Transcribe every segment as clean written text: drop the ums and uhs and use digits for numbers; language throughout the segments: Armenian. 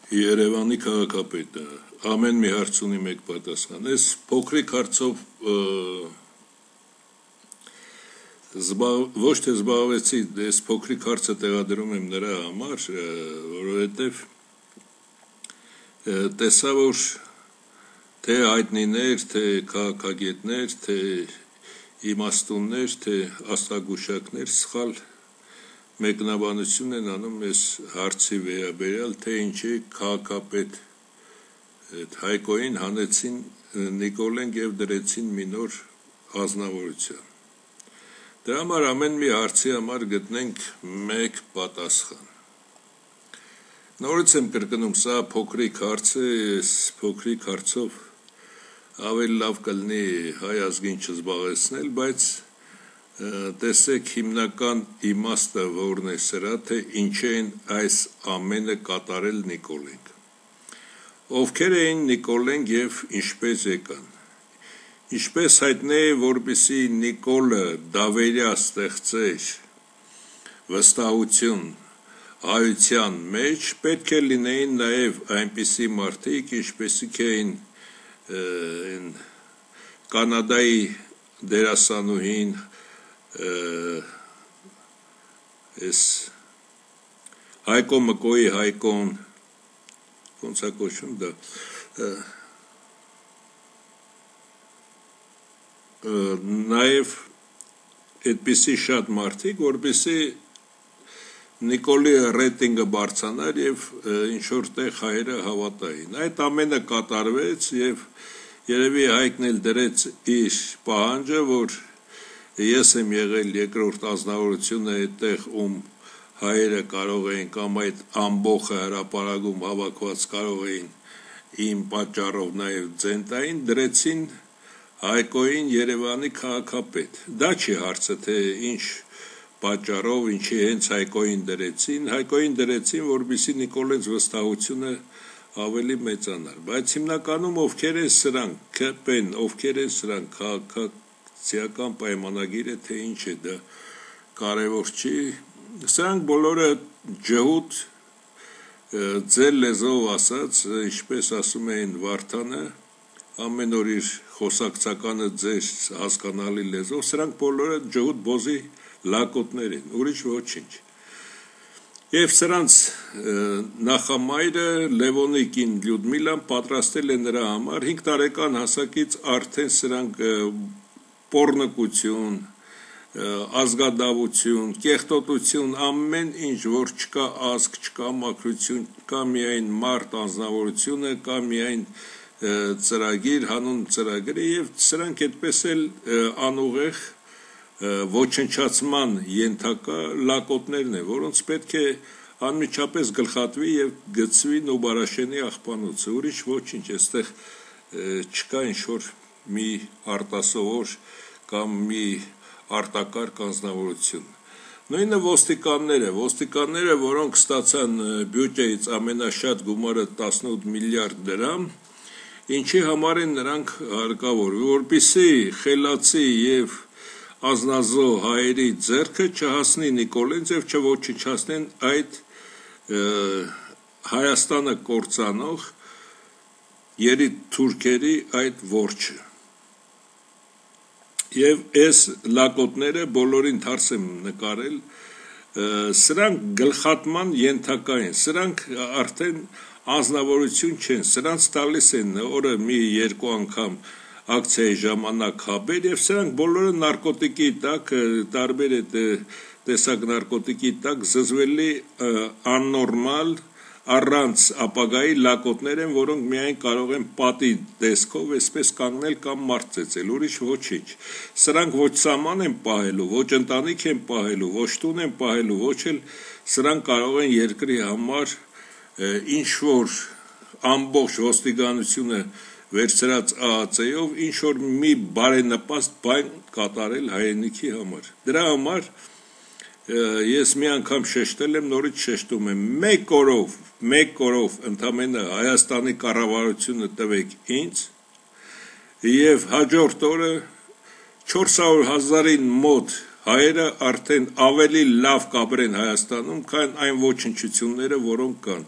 Երևանի քաղաքապետը ամեն մի հարց ունի մեկ պատասխան։ Այս փոքրիկ հարցով ոչ թե զբաղվեցի, այս փոքրիկ հարցը տեղադրում եմ նրա համար, որովհետև տեսա, որ թե հայտնիներ, թե քաղաքագետներ, թե իմաստուններ, թե աստղագուշակներ սխալ մեկնաբանություն են անում այս հարցի վերաբերյալ, թե ինչի քաղաքապետ Հայկոյին հանեցին Նիկոլենք և դրեցին մի նոր ազնվորության։ Դրա համար ամեն մի հարցի համար գտնենք մեկ պատասխան։ Նորից եմ կրկնում, սա փոքրիկ հարց է, այս փոքրիկ հարցով ավելի լավ կլինի հայ ազգին չզբաղեցնել, բայց տեսեք հիմնական իմաստը որն է սրա, թե ինչ են այս ամենը կատարել Նիկոլենք։ Ովքեր էին Նիկոլենք և ինչպես եկան։ Ինչպես հայտնի է, որպեսզի Նիկոլը դավերյա ստեղծեր վստահություն հայության մեջ, պետք է լինեին նաև այնպիսի մարդիկ, ինչպեսիք էին Կանադայի դերասանուհին Հայկո Մկոյի Հայկոն, ոնց է կոչվում դա, նաև այդպիսի շատ մարդիկ, որպեսզի Նիկոլի ռեյտինգը բարձրանար և ինչ-որ տեղ հայերը հավատային։ Այդ ամենը կատարվեց և երևի Հայկն էլ դրեց իր պահանջը, որ ես եմ եղել երկրորդ ազնվորությունը այդտեղ, ում հայերը կարող էին կամ այդ ամբոխը հրապարակում հավաքված կարող էին իմ պատճառով նաև ձեն տային, դրեցին Հայկոյին Երևանի քաղաքապետ։ Դա չի հարցը, թե ինչ պատճառով, ինչի հենց Հայկոյին դրեցին, Հայկոյին դրեցին, որպեսզի Նիկոլենց վստահությունը ավելի մեծանար, բայց հիմնականում ովքեր են սրանք, ԿՊ-ն, ովքեր են սրանք, քաղաքացիական պայմանագիր է, թե ինչ է, դա կարևոր չի, սրանք բոլորը ջհուդ, ձեր լեզվով ասած, ինչպես ասում էին Վարդանը, ամեն օր իր խոսակցականը ձեր հասկանալի լեզվով, սրանք բոլորը ջհուդ բոզի լակոտներ են, ուրիշ ոչինչ։ Եվ սրանց նախամայրը Լևոնի կին Լյուդմիլան պատրաստել է նրա համար 5 տարեկան հասակից արդեն սրանք պոռնկություն, ազգադավություն, կեղտոտություն, ամեն ինչ, որ չկա ազգ, չկա մաքրություն, կա միայն մարդ անձնավորությունը, կա միայն ծրագիր, հանուն ծրագրի և սրանք այդպես էլ անուղեղ ոչնչացման ենթակա լակոտներն են, որոնց պետք է անմիջապես գլխատվի և գցվի Նուբարաշենի աղբանոցը, ուրիշ ոչինչ, այստեղ չկա ինչ-որ մի արտասովոր կամ մի արտակարգ անձնավորություն։ Նույնը ոստիկանները, որոնք ստացան բյուջեից ամենաշատ գումարը 18 միլիարդ դրամ, ինչի համար են նրանք հարկավոր, որպեսզի խելացի և ազնազո հայերի ձեռքը չհասնի Նիկոլենց և չոչնչացնեն այդ Հայաստանը կործանող երիտթուրքերի այդ որջը։ Եվ այս լակոտները բոլորին թարս եմ նկարել, սրանք գլխատման ենթակա են, սրանք արդեն անձնավորություն չեն, սրանց տալիս են օրը մի երկու անգամ ակցիայի ժամանակ հաբեր և սրանք բոլորը նարկոտիկի տակ, տարբեր տեսակ նարկոտիկի տակ զզվելի աննորմալ առանց ապագայի լակոտներ են, որոնք միայն կարող են պատի տեսքով այսպես կանգնել կամ մարդ ծեծել, ուրիշ ոչինչ։ Սրանք ոչ սահման են պահելու, ոչ ընտանիք են պահելու, ոչ տուն են պահելու, ոչ էլ սրանք կարող են երկրի համար ինչ-որ ամբողջ ոստիկանությունը վերցրած ԱԱԾ-ով ինչ-որ մի բարենպաստ բան կատարել հայրենիքի համար։ Դրա համար ես մի անգամ շեշտել եմ, նորից շեշտում եմ, մեկ օրով ընդամենը Հայաստանի կառավարությունը տվեք ինձ և հաջորդ օրը 400,000-ին մոտ հայերը արդեն ավելի լավ կապրեն Հայաստանում, քան այն ոչնչությունները, որոնք կան։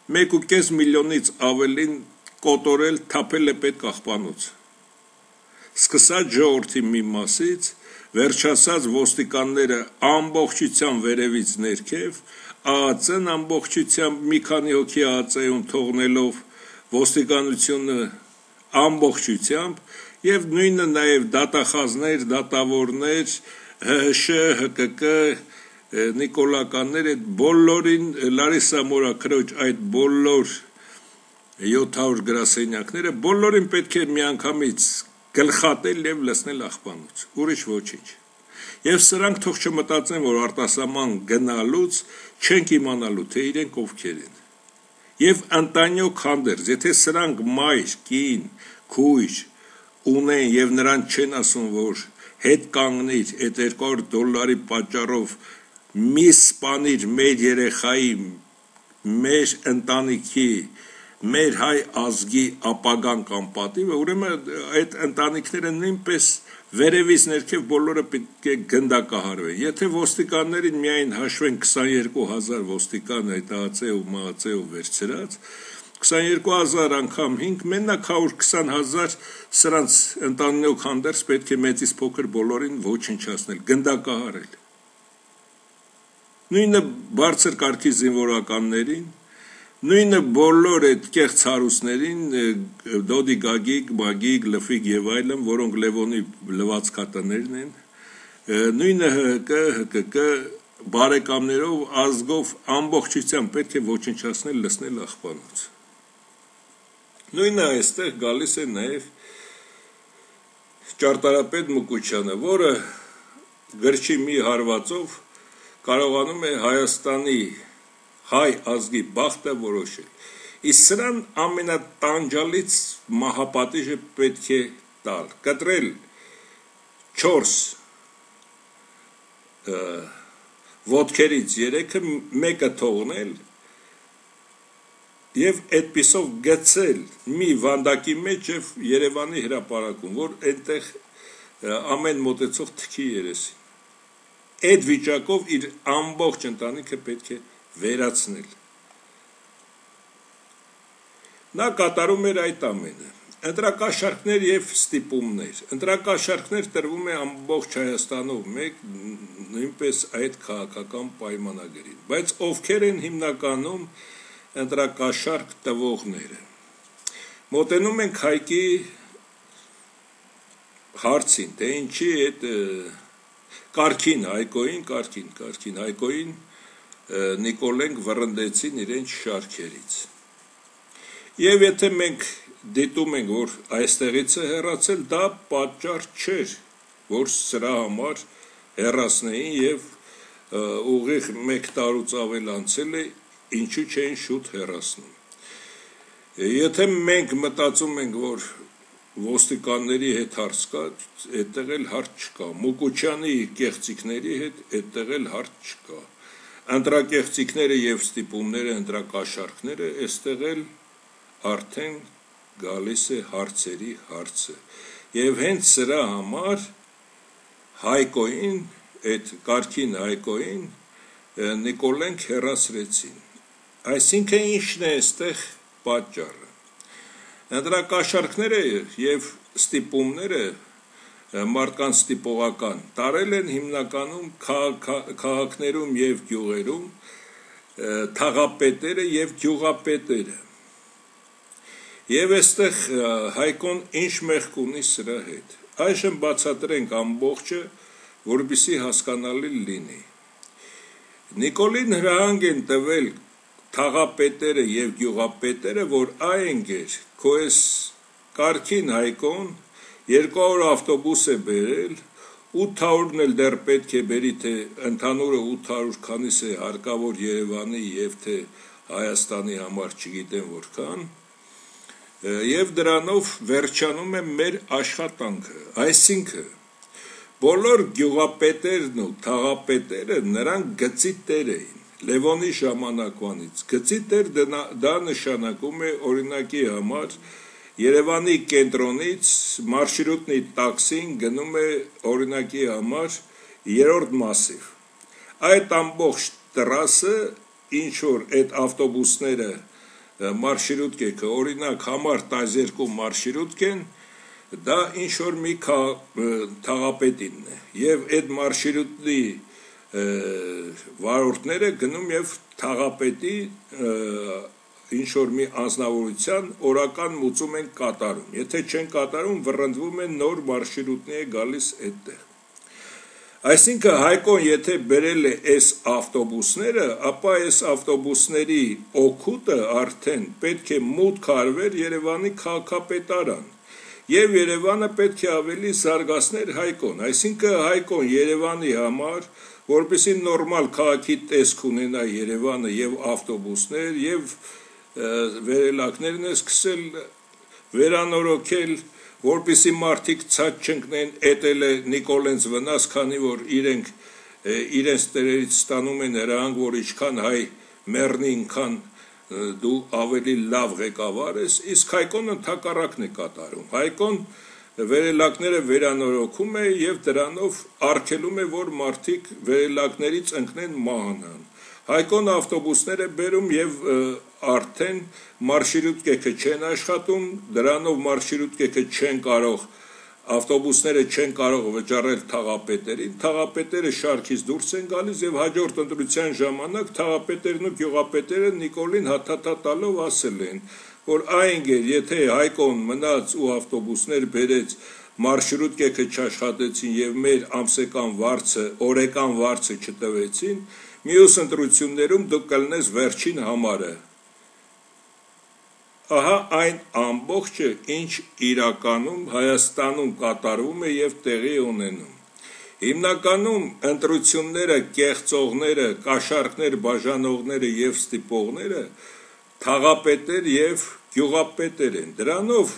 1.5 միլիոնից ավելին կոտորել թափել է պետկախպանոց։ Սկսած ժողովրդի մի մասից, վերջացած ոստիկանները ամբողջությամբ վերևից ներքև, ԱԱԾ-ն ամբողջությամբ մի քանի հոգի ԱԱԾ-ում թողնելով ոստիկանությունը ամբողջությամբ եւ նույնը նաեւ դատախազներ, դատավորներ, ՀՀՇ, ՀԿԿ, Նիկոլականներ այդ բոլորին Լարիսա Մորաքրոջ այդ բոլոր 700 գրասենյակները բոլորին պետք է միանգամից գլխատել եւ լցնել աղբանոց, ուրիշ ոչինչ։ Եվ սրանք թող չմտածեն, որ արտասահման գնալուց չենք իմանալու, թե իրենք ովքեր են։ Եվ ընտանյոք հանդերձ, եթե սրանք մայր, կին, քույր ունեն եւ նրանց չեն ասում, որ հետ կանգնիր այդ $200 պատճառով մի սպանիր մեր երեխայի, մեր ընտանիքի, մեր հայ ազգի ապագան կամ պատիվը, ուրեմն այդ ընտանիքները նույնպես վերևից ներքև բոլորը պետք է գնդակահարվեն։ Եթե ոստիկաններին միայն հաշվեն 22,000 ոստիկան այդ ԱԱԾ-ով, ՄԱԱԾ-ով վերցրած, 22,000 անգամ 5, մենակ 120,000 սրանց ընտանիք հանդերձ պետք է մեծից փոքր բոլորին ոչնչացնել, գնդակահարել։ Նույնը բարձր կարգի զինվորականներին, նույնը բոլոր այդ կեղծ հարուստներին, Դոդի Գագիկ, Մագիկ, Լֆիկ եւ այլն, որոնք Լևոնի լվացքատներն են, նույնը ՀԿ, բարեկամներով, ազգով ամբողջությամբ պետք է ոչնչացնել, լցնել աղբանոց։ Նույնը այստեղ գալիս է նաեւ ճարտարապետ Մուկուչյանը, որը գրչի մի հարվածով կարողանում է Հայաստանի հայ ազգի բախտը որոշել։ Իսկ սրան ամենատանջալից մահապատիժը պետք է տալ, կտրել 4 ոտքերից 3-ը մեկը թողնել եւ այդպիսով գցել մի վանդակի մեջ եւ Երևանի հրապարակում, որ այնտեղ ամեն մոտեցող թքի երեսին։ Այդ վիճակով իր ամբողջ ընտանիքը պետք է վերացնել։ Նա կատարում էր այդ ամենը։ Ընտրակաշառքներ եւ ստիպումներ։ Ընտրակաշառքներ տրվում է ամբողջ Հայաստանով մեկ նույնպես այդ քաղաքական պայմանագրին, բայց ովքեր են հիմնականում ընտրակաշառք տվողները։ Մոտենում ենք Հայկի հարցին, թե ինչի այդ Կարքին Հայկոին Նիկոլենք վռնդեցին իրենց շարքերից։ Եվ եթե մենք դիտում ենք, որ այստեղից է հեռացել, դա պատճառ չէր, որ սրա համար հեռացնեին եւ ուղիղ 1 տարուց ավել անցել է, ինչու չէին շուտ հեռացնում։ Եթե մենք մտածում ենք, որ ոստիկանների հետ հարց կա, այդտեղ էլ հարց չկա, Մուկուչյանի կեղծիքների հետ այդտեղ էլ հարց չկա, ընտրակեղծիքները եւ ստիպումները, ընտրակաշառքները, այստեղ էլ արդեն գալիս է հարցերի հարցը։ Եվ հենց սրա համար Հայկոին, այդ Կարքին Հայկոին Նիկոլենք հեռացրեցին։ Այսինքն ինչն է այստեղ պատճառը։ Ընտրակաշառքները եւ ստիպումները մարդկանց ստիպողական տարել են հիմնականում քաղաքներում եւ գյուղերում թաղապետերը եւ գյուղապետերը։ Եվ այստեղ Հայկոն ինչ մեղք ունի սրա հետ։ Այժմ բացատրենք ամբողջը, որպեսզի հասկանալի լինի։ Նիկոլին հրահանգ են տվել թաղապետերը եւ գյուղապետերը, որ այ քո էս Կարքին Հայկոն 200 ավտոբուս է բերել, 800-ն էլ դեռ պետք է բերի, թե ընդհանուրը 800 քանիս է հարկավոր Երևանի եւ թե Հայաստանի համար չգիտեմ որքան, եւ դրանով վերջանում է մեր աշխատանքը։ Այսինքն բոլոր գյուղապետերն ու թաղապետերը նրանք գծի տեր էին։ Լևոնի ժամանակվանից գծի տեր դա նշանակում է օրինակի համար Երևանի կենտրոնից մարշրուտնի տաքսին գնում է օրինակի համար 3-րդ մասիվ։ Այդ ամբողջ տրասը ինչ որ այդ ավտոբուսները մարշրուտք է, օրինակ համար 12 մարշրուտք են, դա ինչ որ մի թաղապետինն է, եւ այդ մարշրուտի վարորդները գնում եւ թաղապետի ինչ որ մի անձնավորության օրական մուծում են կատարում, եթե չեն կատարում վռնդվում են նոր մարշրուտներ գալիս այդտեղ։ Այսինքն Հայկոն եթե բերել է այս ավտոբուսները, ապա այս ավտոբուսների օգուտը արդեն պետք է մուտք արվեր Երևանի քաղաքապետարան, եւ Երևանը պետք է ավելի զարգացներ Հայկոն, այսինքն Հայկոն Երևանի համար, որպեսզի նորմալ քաղաքի տեսք ունենա Երևանը եւ ավտոբուսներ եւ վերելակներն է սկսել վերանորոգել, որպեսզի մարդիկ ցած չընկնեն, էտել է Նիկոլենց վնաս, քանի որ իրենց տերերից ստանում են հրահանգ, որ ինչքան հայ մեռնի, ինքան դու ավելի լավ ղեկավար ես, իսկ Հայկոն ընդհակառակն է կատարում։ Հայկոն վերելակները վերանորոգում է եւ դրանով արգելում է, որ մարդիկ վերելակներից ընկնեն մահանան։ Հայկոն ավտոբուսներ է բերում եւ արդեն մարշրուտկեքը չեն աշխատում, դրանով մարշրուտկեքը չեն կարող, ավտոբուսները չեն կարող վճարել թաղապետերին, թաղապետերը շարքից դուրս են գալիս եւ հաջորդ ընտրության ժամանակ թաղապետերն ու գյուղապետերը Նիկոլին հաթաթա տալով ասել են, որ այնգեր, եթե Հայկոն մնաց ու ավտոբուսներ բերեց, մարշրուտկեքը չաշխատեցին եւ մեր ամսական վարձը, օրական վարձը չտվեցին, մյուս ընտրություններում դու կլնես վերջին համարը։ Ահա այն ամբողջը, ինչ իրականում Հայաստանում կատարվում է եւ տեղի ունենում։ Հիմնականում ընտրությունները, կեղծողները, կաշառքներ բաժանողները եւ ստիպողները թաղապետեր եւ գյուղապետեր են։ Դրանով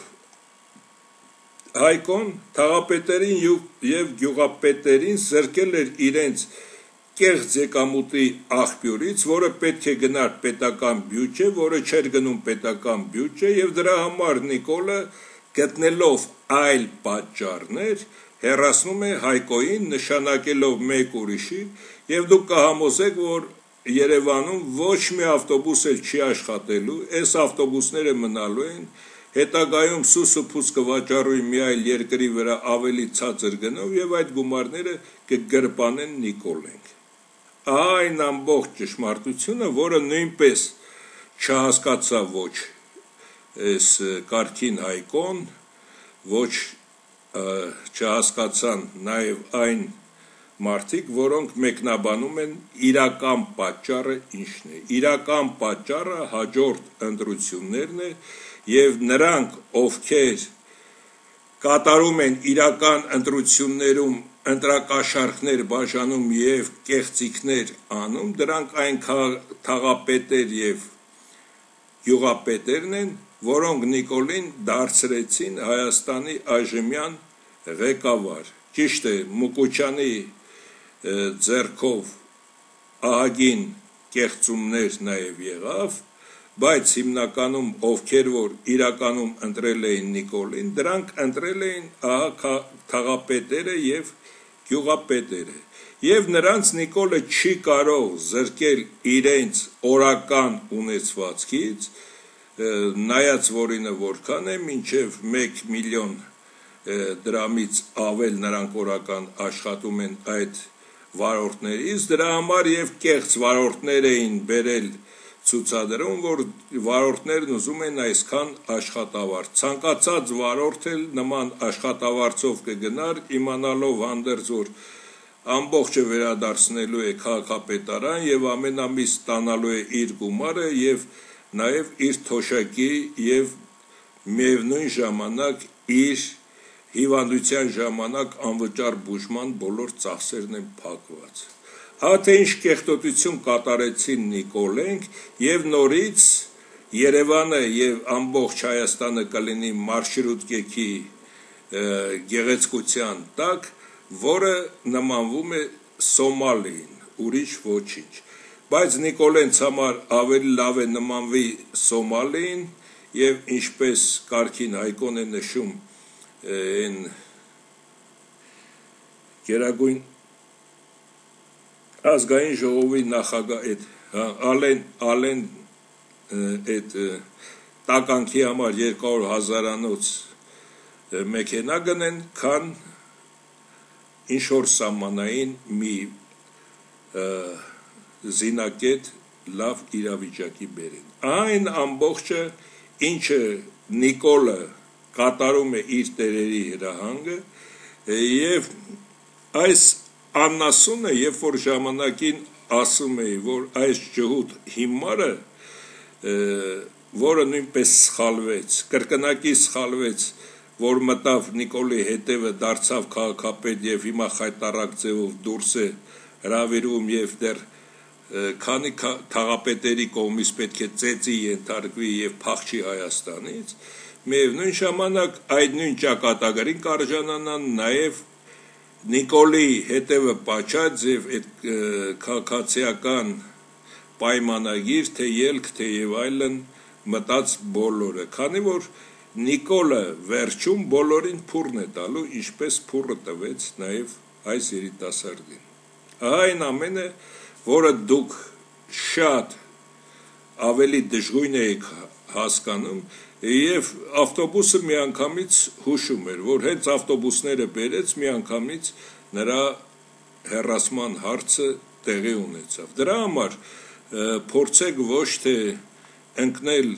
Հայկոն թաղապետերին եւ գյուղապետերին զրկել էր իրենց կեղծ եկամուտի աղբյուրից, որը պետք է գնար պետական բյուջե, որը չէր գնում պետական բյուջե, եւ դրա համար Նիկոլը գտնելով այլ պատճառներ հեռացնում է Հայկոին, նշանակելով մեկ ուրիշի, եւ դուք կհամոզեք, որ Երևանում ոչ մի ավտոբուս էլ չի աշխատելու, այս ավտոբուսները մնալու են, հետագայում սուս ու փուս կվաճառուի մի այլ երկրի վրա ավելի ցածր գնով եւ այդ գումարները կգրպանեն Նիկոլենք։ Այն ամբողջ ճշմարտությունը, որը նույնպես չհասկացավ ոչ այս Կարքին Հայկոն, ոչ չհասկացան նաև այն մարդիկ, որոնք մեկնաբանում են իրական պատճառը ինչն է։ Իրական պատճառը հաջորդ ընտրություններն է եւ նրանք, ովքեր կատարում են իրական ընտրություններում ընտրակաշառքներ բաժանում եւ կեղծիքներ անում, դրանք այն թաղապետեր եւ գյուղապետերն են, որոնք Նիկոլին դարձրեցին Հայաստանի այժմյան ղեկավար։ Ճիշտ է, Մուկուչյանի ձեռքով ահագին կեղծումներ նաեւ եղավ, բայց հիմնականում ովքեր որ իրականում ընտրել էին Նիկոլին, դրանք ընտրել էին թաղապետերը եւ գյուղապետերը, եւ նրանց Նիկոլը չի կարող զրկել իրենց օրական ունեցվածքից, նայած որինը որքան է, մինչև 1 միլիոն դրամից ավել նրանք օրական աշխատում են այդ վարորդներից, դրա համար եւ կեղծ վարորդներ էին բերել ցուցադրում, որ վարորդներն ուզում են այսքան աշխատավարձ։ Ցանկացած վարորդ էլ նման աշխատավարձով կգնար, իմանալով հանդերձ որ ամբողջը վերադարձնելու է քաղաքապետարան եւ ամեն ամիս ստանալու է իր գումարը եւ նաեւ իր թոշակի եւ միևնույն ժամանակ իր հիվանդության ժամանակ անվճար բուժման բոլոր ծախսերն են փակված։ Հա թե ինչ կեղտոտություն կատարեցին Նիկոլենք եւ նորից Երևանը եւ ամբողջ Հայաստանը կլինի մարշրուտկեքի գեղեցկության տակ, որը նմանվում է Սոմալիին, ուրիշ ոչինչ։ Բայց Նիկոլենց համար ավելի լավ է նմանվի Սոմալիին եւ ինչպես Կարքին Հայկոն է նշում այն Գերագույն ազգային ժողովի նախագահ այդ Ալեն այդ տականքի համար 200,000-անոց մեքենա գնեն, քան ինչ-որ սահմանային մի զինակետ լավ իրավիճակի բերեն։ Այն ամբողջը, ինչը Նիկոլը կատարում է իր տերերի հրահանգը, եւ այս աննասունը, երբ որ ժամանակին ասում էի, որ այս ջհուդ հիմարը, որը նույնպես սխալվեց, կրկնակի սխալվեց, որ մտավ Նիկոլի հետևը, դարձավ քաղաքապետ եւ հիմա խայտարակ ձևով դուրս է հրավիրում եւ դեռ քանի քաղաքապետերի կողմից պետք է ծեծի ենթարկվի եւ փախչի Հայաստանից, միևնույն ժամանակ այդ նույն ճակատագրին կարժանանան նաեւ Նիկոլի հետևը պատճած եւ այդ քաղաքացիական պայմանագիր, թե ելք, թե եւ այլն մտած բոլորը, քանի որ Նիկոլը վերջում բոլորին փուրն է տալու, ինչպես փուրը տվեց նաեւ այս երիտասարդին։ Այն ամենը, որը դուք շատ ավելի դժգույն եք հասկանում, եւ ավտոբուսը միանգամից հուշում էր, որ հենց ավտոբուսները բերեց միանգամից նրա հեռացման հարցը տեղի ունեցավ։ Դրա համար փորձեք ոչ թե ընկնել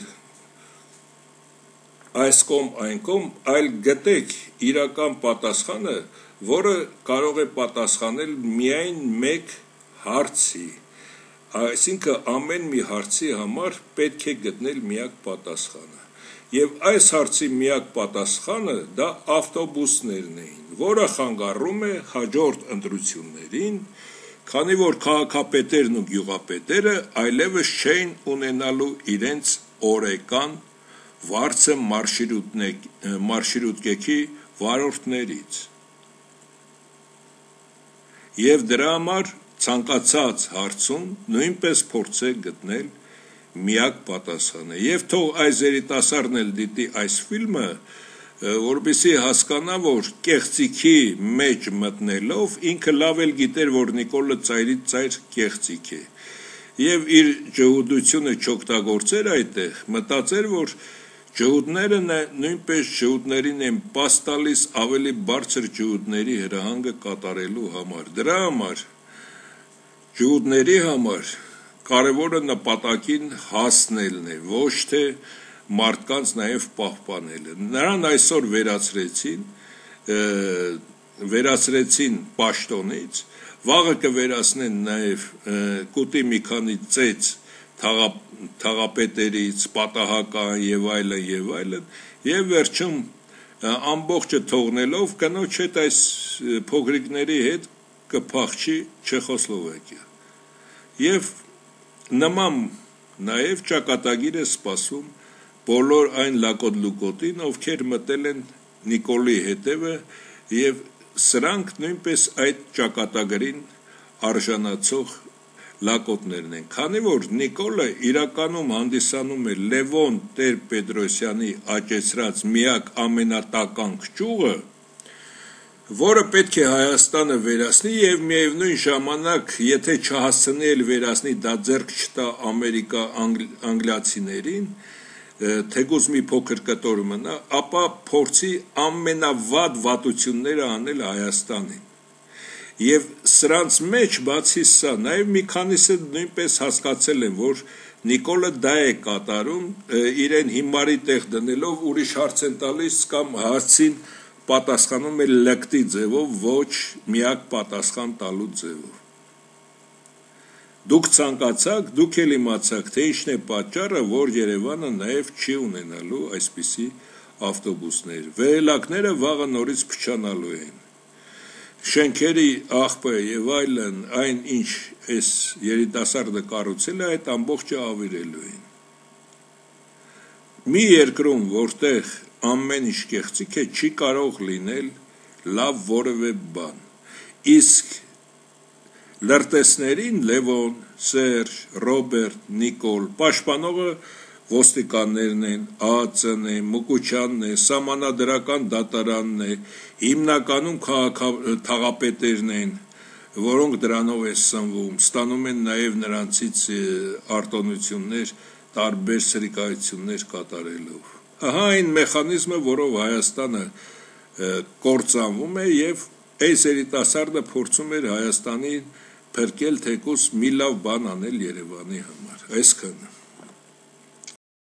այս կողմ այն կողմ, այլ գտեք իրական պատասխանը, որը կարող է պատասխանել միայն մեկ հարցի, այսինքն ամեն մի հարցի համար պետք է գտնել միակ պատասխանը։ Եվ այս հարցի միակ պատասխանը դա ավտոբուսներն էին, որը խանգարում է հաջորդ ընտրություններին, քանի որ քաղաքապետերն ու գյուղապետերը այլևս չէին ունենալու իրենց օրեկան վարձը մարշրուտկեքի վարորդներից։ Եվ դրա համար ցանկացած հարցում նույնպես փորձեք գտնել միակ պատասխանը։ Եվ թող այս երիտասարդն էլ դիտի այս ֆիլմը, որպեսզի հասկանա, որ կեղծիքի մեջ մտնելով ինքը լավ էլ գիտեր, որ Նիկոլը ծայրից ծայր կեղծիք է։ Եվ իր ջհուդությունը չօգտագործեր այդտեղ, մտածեր, որ ջհուդները նույնպես ջհուդներին են պաս տալիս ավելի բարձր ջհուդների հրահանգը կատարելու համար։ Դրա համար ջհուդների համար կարևորը նպատակին հասնելն է, ոչ թե մարդկանց նաև պահպանելը։ Նրան այսօր վերացրեցին պաշտոնից, վաղը կվերացնեն նաև կուտի մի քանի ծեծ թաղապետերից, պատահական եւ այլն, եւ վերջում ամբողջը թողնելով կնոջ հետ այս փոքրիկների հետ կփախչի Չեխոսլովակիա։ Եվ նման նաև ճակատագիր է սպասում բոլոր այն լակոտ-լուկոտին, ովքեր մտել են Նիկոլի հետևը եւ սրանք նույնպես այդ ճակատագրին արժանացող լակոտներն են, քանի որ Նիկոլը իրականում հանդիսանում է Լևոն Տեր-Պետրոսյանի աճեցրած միակ ամենատականք ճյուղը, որը պետք է Հայաստանը վերացնի եւ միևնույն ժամանակ, եթե չհասցնի էլ վերացնի, դա ձեռք չտա Ամերիկա անգլիացիներին, թեկուզ մի փոքր կտոր մնա, ապա փորձի ամենավատ վատությունները անել Հայաստանին։ Եվ սրանց մեջ բացի սա, նաև մի քանիսը նույնպես հասկացել են, որ Նիկոլը դա է կատարում, իրեն հիմարի տեղ դնելով ուրիշ հարց են տալիս կամ հարցին պատասխանում է լկտի ձևով, ոչ միակ պատասխան տալու ձևով։ Դուք ցանկացաք, դուք էլ իմացաք, թե ինչն է պատճառը, որ Երևանը նաև չի ունենալու այսպիսի ավտոբուսներ։ Վերելակները վաղը նորից փչանալու են։ Շենքերի աղբը եւ այլն, այն ինչ այս երիտասարդը կառուցել է, այդ ամբողջը ավիրելու են։ Մի երկրում, որտեղ ամեն ինչ կեղծիք է, չի կարող լինել լավ որևէ բան։ Իսկ լրտեսներին Լևոն, Սերժ, Ռոբերտ, Նիկոլ, պաշտպանողը ոստիկաններն են, ԱԱՑ-ն է, Մուկուչյանն է, Սահմանադրական դատարանն է, հիմնականում թաղապետերն են, որոնք դրանով է սնվում, ստանում են նաև նրանցից արտոնություններ, տարբեր սրիկայություններ կատարելով։ Ահա այն մեխանիզմը, որով Հայաստանը կործանվում է եւ այս երիտասարդը փորձում էր Հայաստանին փրկել թեկուզ մի լավ բան անել Երևանի համար։ Այսքանը։